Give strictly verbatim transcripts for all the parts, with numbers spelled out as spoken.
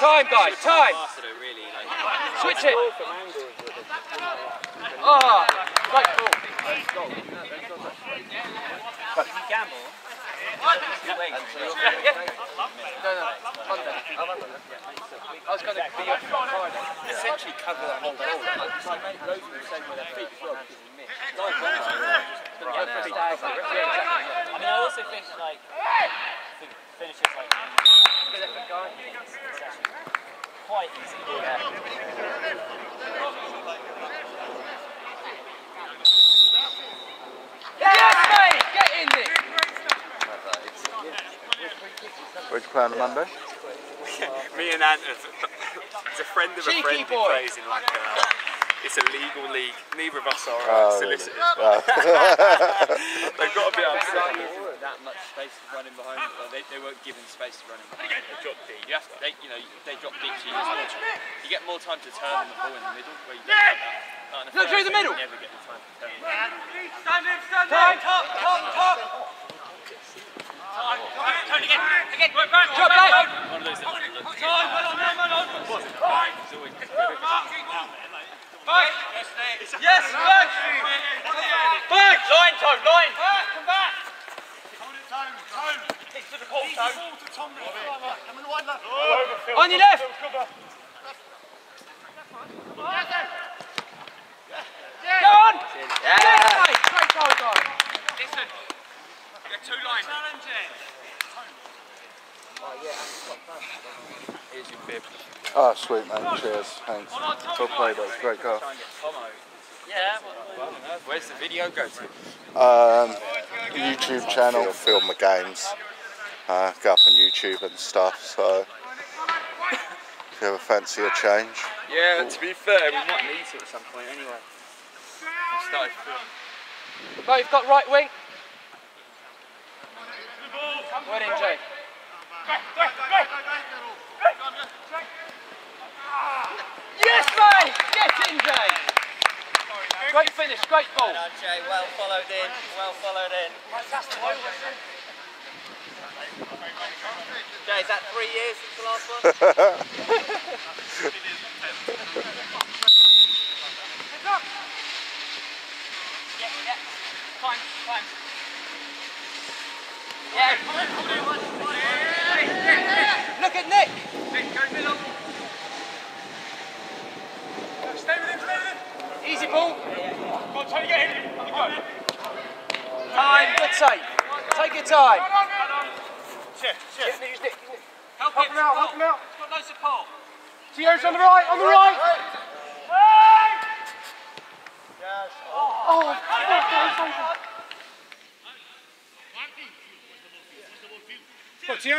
Time, guys, time! Switch it! Oh, great ball. But you gamble? No, no, Monday. I was going to be off on Friday. Essentially cover that whole ball. So I made loads of them saying with their feet as well because we missed. I mean, I also think like the finishes like quite easy. Yeah. Yes, mate! Get in there! Where'd you play on Monday? Me and Ant, it's a friend of a Cheeky friend who boy. plays in like a, it's a legal league. Neither of us are uh, Oh, solicitors. really? Oh. They've got a bit upset. That much space to run in behind. Well, they, they weren't given space to run in behind. They drop deep. You have to, they, you know, they drop deep, so you, just, you get more time to turn on the ball in the middle. Where you don't get that. Look through the middle. You never get the time to turn. Stand in, stand in. Time, top, top, top. Turn again, again. Drop back. One of those that Time, well on, well on. it's always Back. Yes, back. Back. Line, Tone, line. Back, come back. Hold it, Tone, Tone. Hit to the ball, Tone. Come on, wide left. On your left! Go on! Yeah. Yes, mate! Great goal, guys. Listen. Get two lines. Challenging. Here's your bib. Oh, sweet, mate. Cheers. Thanks. Well played, that was a great goal. Yeah. Where's the video go to? Um, YouTube channel, film my games. Uh, go up on YouTube and stuff, so if you ever fancy a change. Yeah, to be fair, we might need to at some point anyway. I started filming. Right, you've got right wing. Well in, Jay. Yes, mate! Get in, Jay! Great finish, great ball. Well done, Jay. Well followed in. Well followed in. Jay, is that three years since the last one? Yeah, yeah. Climb, climb. Yeah. Look at Nick. Nick, go middle. Stay with him, stay with him. Easy ball. Go on, Tony, get him. Have a go. Time, good save. Take your time. Shit, shit. Use Nick. Help him out, help him out. He's got no support. Tio's on the right, on the right. Yes. Oh, fuck, Come on, Tio.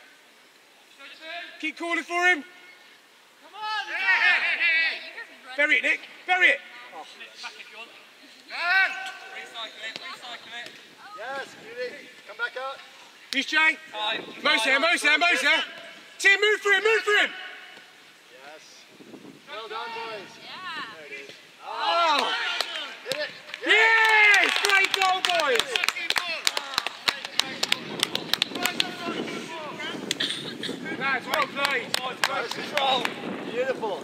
Keep calling for him. Come on. Bury it, Nick. Bury it. Oh. Back if you want. Recycle it, recycle it. Yes, Judy. Come back out. Who's Jay? Time. Mo's there, Mo's there, Mo's there. Tim, move for him, move for him. Yes. Well done, boys. Yeah. There it is. Oh. Hit it. Yes! Great goal, boys. Lads, well played. Nice control. Beautiful.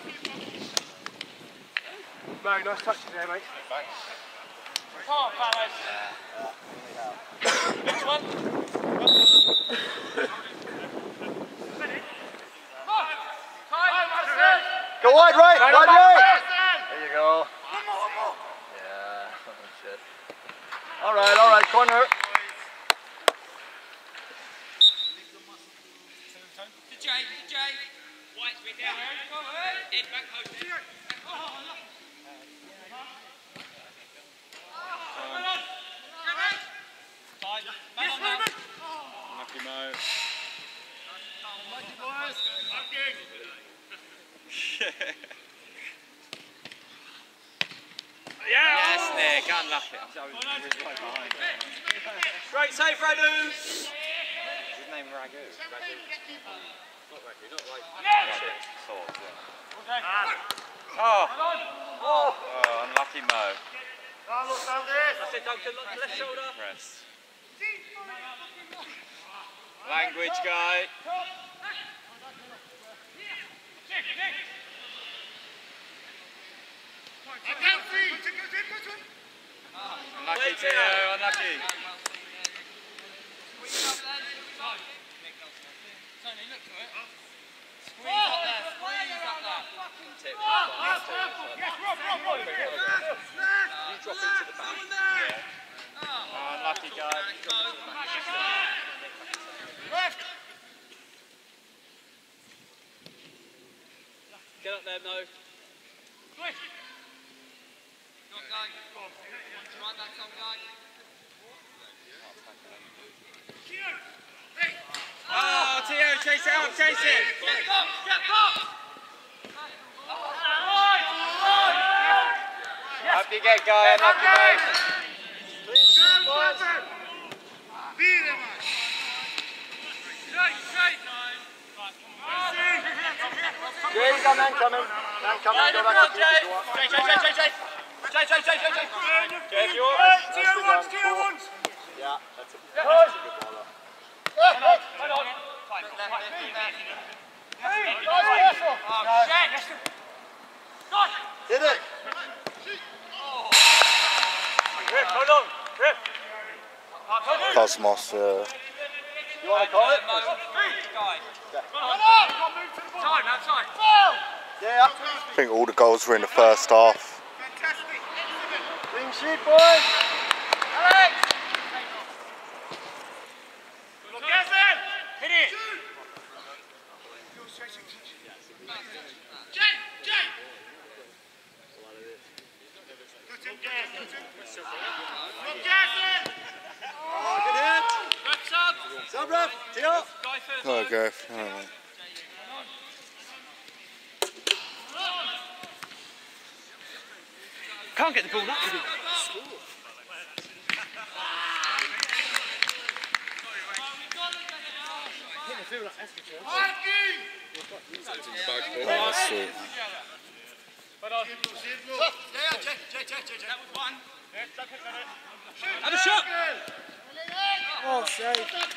Mo, nice touch there, mate. Thanks. Come on, fellas. Next one. Go wide right, wide right. There you go. Yeah, shit. All right, all right, corner. To Jay, to Jay. White's with down. In back post. Lucky Mo. Yes, Nick, unlucky. I was really close behind. Great save, Radu. His name Ragu. Ragu. Not Ragu, not like swords, yeah. Oh. Oh. Oh, unlucky Mo. That's it, Duncan. Look, left shoulder. Press. Language guy. Unlucky, Theo, unlucky. Tony, look to it. Squeeze up there, squeeze up there. Tip. Yes, Rob, Rob, Rob. You drop into the back. Yeah. Oh, unlucky guy. Left. Get up there, Mo. Got guy. Right back on guy. Oh, Theo, chase it out, chase it. Get up, get up. Up you get, guy, unlucky mate. Jay, come in, come in. Man, come in, go back up. Jay, Jay, Jay, Jay, Jay. Jay, Jay, Jay, Jay, Jay. Jay, if you want. T O ones, T O ones. Yeah, that's a, that's a good ball up. Did it? Rip, hold on. Rip. Cosmos, uh, You want to call it? Time, outside. Yeah. I think all the goals were in the first half. Clean sheet, boys. Alex! Hit it. Jay, Jay. Oh, good hit. Sub ref, Theo. Oh, Gareth. Oh, mate. Can't get the ball up with him. Oh, sweet. Have a shot! Oh, save.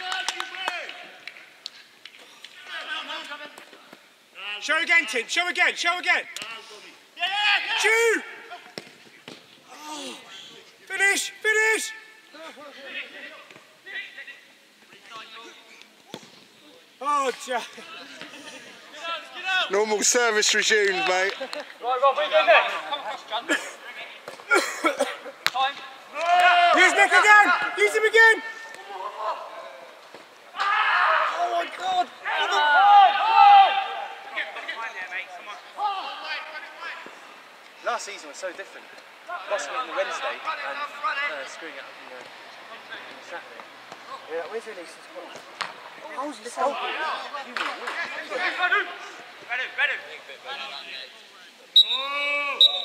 Show again, Tim. Show again. Show again. Shoot! Oh. Finish! Finish! Oh, Jack. Normal service resumed, mate. Right, Rob, we're doing next. Time. Use Nick again! Use him again! Oh my God! Last season was so different. Lost it on the Wednesday and uh, screwing it up on the Saturday. Yeah, where's your niece? How was this goal? Ready, ready.